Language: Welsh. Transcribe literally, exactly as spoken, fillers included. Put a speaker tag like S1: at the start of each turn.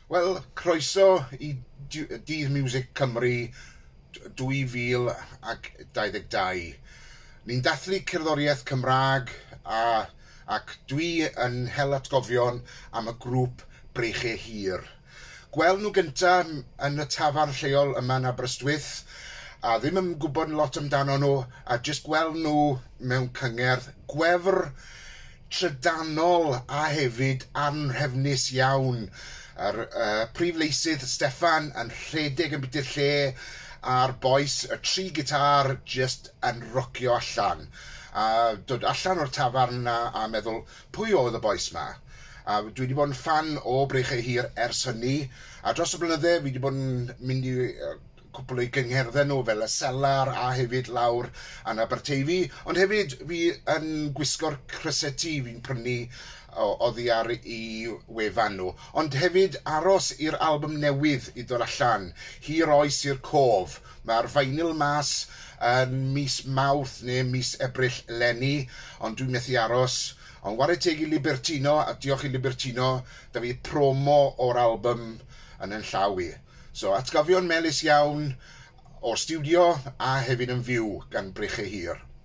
S1: Wel, croeso i Dydd Miwsig Cymru dwy fil ac dau ddeg dau. Ni'n dathlu cerddoriaeth Cymraeg a, ac dwi yn hel atgofion am y grŵp Breichau Hir. Gweld nhw gyntaf yn y tafarn lleol yma yn Aberystwyth a ddim yn gwybod lot amdano nhw a jyst gweld nhw mewn cyngerdd gwefr trydanol a hefyd anrhefnus iawn. Yr uh, prif leisydd Steffan yn rhedeg yn byty'r lle a'r boes, y tri gitar jyst yn rocio allan. A dod allan o'r tafarn a, a meddwl pwy oedd y boes ma. A dwi wedi bod yn fan o Breichau Hir ers hynny a dros y blynydde fi wedi bod yn mynd i uh, cwpl o'i gyngherddau nhw fel y Selar a hefyd lawr yn Aberteifi, ond hefyd fi yn gwisgo'r cryseti fi'n prynu oddi ar i wefan nhw, ond hefyd aros i'r album newydd i ddod allan, Hir Oes i'r Cof. Mae'r vinyl mas yn mis Mawrth neu mis Ebrill eleni, ond dwi'n methu aros. Ond wario teg i Libertino, a diolch i Libertino, da fi promo o'r album yn yn llaw i. So atgofion melys iawn o'r studio a hefyd yn fyw gan Breichau Hir.